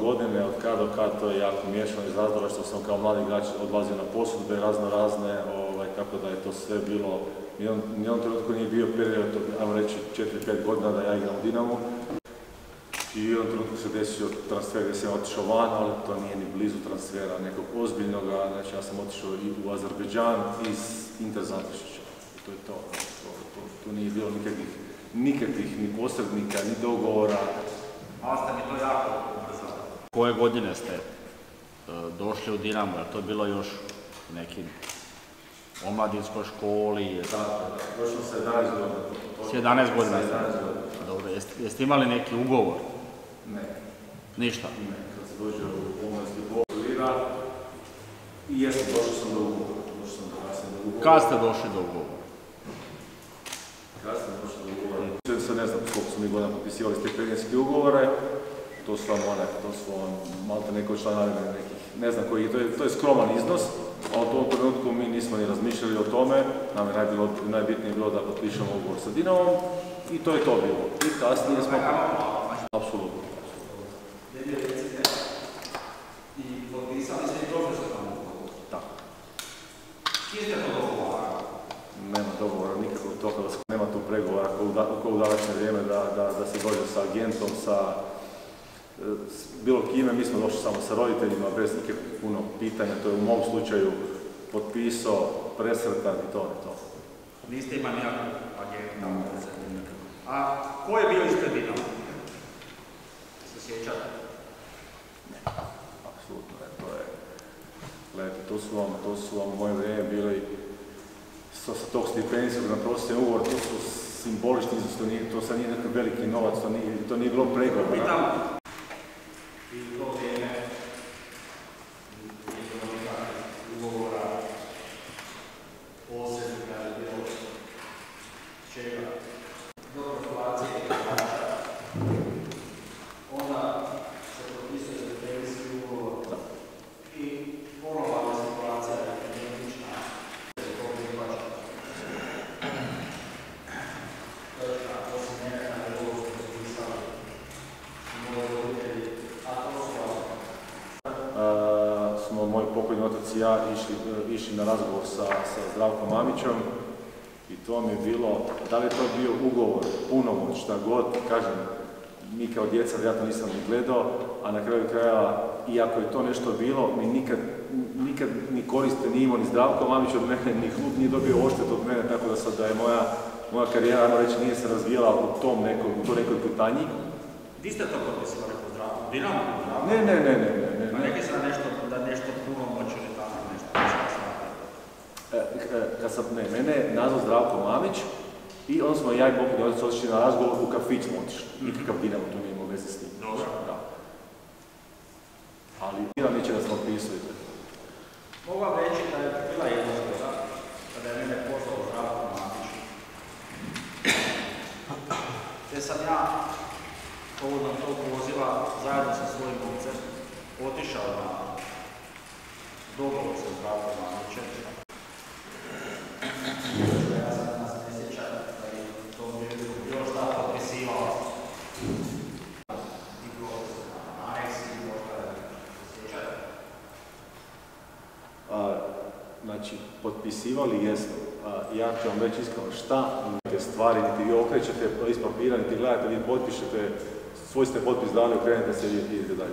godine, od kad do kad, to je jako miješano iz razloga što sam kao mladi igrač odlazio na posudbe razne, tako da je to sve bilo, nijednom trenutku nije bio period, ajmo reći 4-5 godina da ja igram u Dinamu. I u jednom trenutku se desio transfer gdje sam otišao van, ali to nije ni blizu transfera nekog ozbiljnoga, znači ja sam otišao i u Azerbejdžan iz Interzantišića. To je to. Tu nije bilo nikakvih ni posrednika, ni dogovora. Ali ste mi to jako ubrzali. Koje godine ste došli u Dinamo? Je to bilo još u nekim omladinskoj školi? Došlo se 11 godina. S 11 godina ste? Dobro, jeste imali neki ugovor? Ne. Ništa? Ne, kad se dođe u omladinski bolira i došao sam do ugovora. Kad ste došli do ugovora? Sad ne znam koliko su mi godina potpisivali stipendijske ugovore, to su vam malte neko članarine nekih, ne znam koji, to je skroman iznos, a u tom trenutku mi nismo ni razmišljali o tome, nam je najbitnije bilo da potpišemo ugovor sa Dinamom i to je to bilo. I kasnije smo... Apsolutno. I potpisali ste i profesionalnu ugovor? Tako. Kje ste to dogovarali? Nema dogovora nikakvog toga, nema tu pregovora kao u današnje vrijeme da se dođe sa agentom, s bilo kime. Mi smo došli samo sa roditeljima, bez nikakvih puno pitanja, to je u mom slučaju potpisao, presretan i to je to. Niste imali nikakvog agenta? A ko je bio ispred Dinama? Se sjećate? Ne, apsolutno ne, to je... Gledajte, to su vam u moje vrijeme bili sa tog stipendijskog na profesionalni ugovor, to su simbolični iznos, to sad nije nekakav veliki novac, to nije bilo pregovora. I to vrijeme ugovora Osijeku kada je bilo čega? Dobro Croatia onda se potpisuje stipendijski ugovor i ponovna situacija je identična. Smo moji pokojni otac i ja išli na razgovor sa Zdravkom Mamićem i to mi je bilo, da li je to bio ugovor, punomoć, šta god, kažem, mi kao djeca ja to nisam ni gledao, a na kraju krajeva, iako je to nešto bilo, mi nikad ni koriste nije imao ni Zdravko Mamić od mene, ni klub nije dobio odštetu od mene, tako da sad da je moja karijera, ajmo reći, nije se razvijala u toj nekoj putanji. Di ste to potpisali po Zdravku? Dinamo? Ne. Pa neki sam da nešto punomoć ili tako nešto smatram. Mene je nazvao Zdravko Mamić i onda smo ja i pokojni otac otišli na razgovor, u kafić smo otišli. Nikakav Dinamo tu nije imao veze s tim. Dobro. Da. Ali Dinamo neće da smo pisali. Mogu vam reći da je bila jedna zgoda, kada je mene poslao Zdravko Mamić. Te sam ja povodom tog poziva zajedno sa svojim ocem otišao na dogovor sa Zdravkom Mamićem. Ja sam nas ne sjećam da je to još da potpisivao i aneksi i možda sjećate. Znači, potpisivali jesmo. Ja ću vam reći iskreno šta neke stvari, niti vi okrećete iz papira, niti gledate, vi potpišete, svoj ste potpis dali, okrenete se i idete dalje.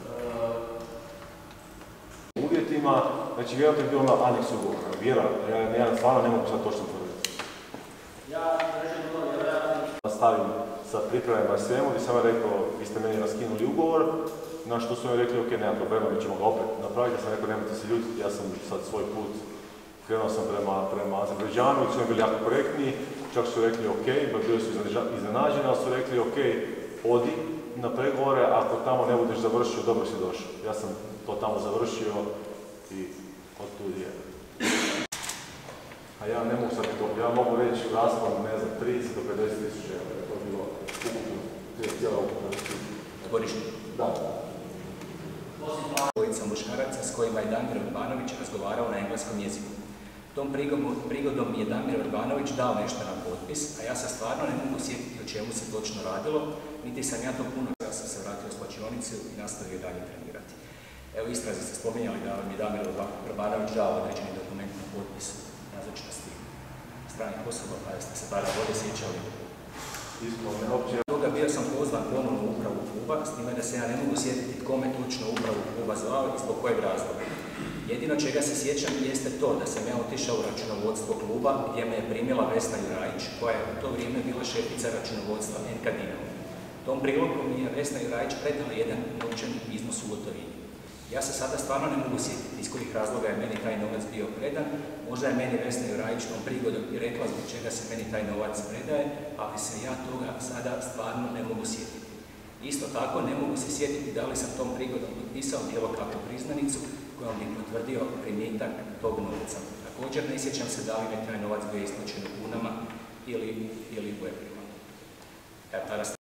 Uvjetima, znači vjerojatno je bio ono aneks ugovora, vjerojatno, ja stvarno ne mogu sad točno tvrditi. Ja režem to vjerojatno. Nastavim sa pripremama svemu, gdje sam ja rekao, vi ste meni raskinuli ugovor, na što su mi rekli, ok, nema problema, mi ćemo ga opet napraviti, ja sam rekao, nemojte se ljutiti, ja sam sad svoj put krenuo sam prema Azerbejdžanu, su mi bili jako korektni, čak su rekli ok, bili su iznenađeni, ali su rekli ok, odi na pregovore, ako tamo ne budeš završio, dobro si došao. Ja sam to tamo završio i od tu je. A ja ne mogu sad to, ja mogu reći u rasponu, ne znam, 30 do 50 tisuća eura, to je bilo ukupno, cijela ukupna. Godišnje? Da. Dvojica muškaraca s kojima je Damir Urbanović razgovarao na engleskom jeziku. Tom prigodom je Damir Urbanović dao nešto na potpis, a ja se stvarno ne mogu sjetiti o čemu se točno radilo, niti sam ja to puno sam se vratio s slačionice i nastavio dalje trenirati. Evo, istrazi ste spominjali da vam je Damir Barbanović dao određeni dokument na potpisu nazočnosti stranih osoba, pa jeste se tada bolje sjećali. Toga bio sam pozvan ponovno u upravu kluba, s time da se ja ne mogu sjetiti kome točno upravu kluba zvao i zbog kojeg razloga. Jedino čega se sjećam jeste to da sam ja otišao u računovodstvo kluba gdje me je primila Vesna Jurajić, koja je u to vrijeme bila šefica računovodstva NK Dinamo. Tom prilikom mi je Vesna Jurajić predala jedan novčani iznos u gotovini. Ja se sada stvarno ne mogu sjetiti iz kojih razloga je meni taj novac bio predan. Možda je meni Vesna Jurajić tom prigodom i rekla zbog čega se meni taj novac predaje, ali se ja toga sada stvarno ne mogu sjetiti. Isto tako ne mogu se sjetiti da li sam tom prigodom potpisao bilo kakvu priznanicu kojom bi potvrdio primitak tog novca. Također ne sjećam se da li mi taj novac bio isplaćen u kunama ili u eurima.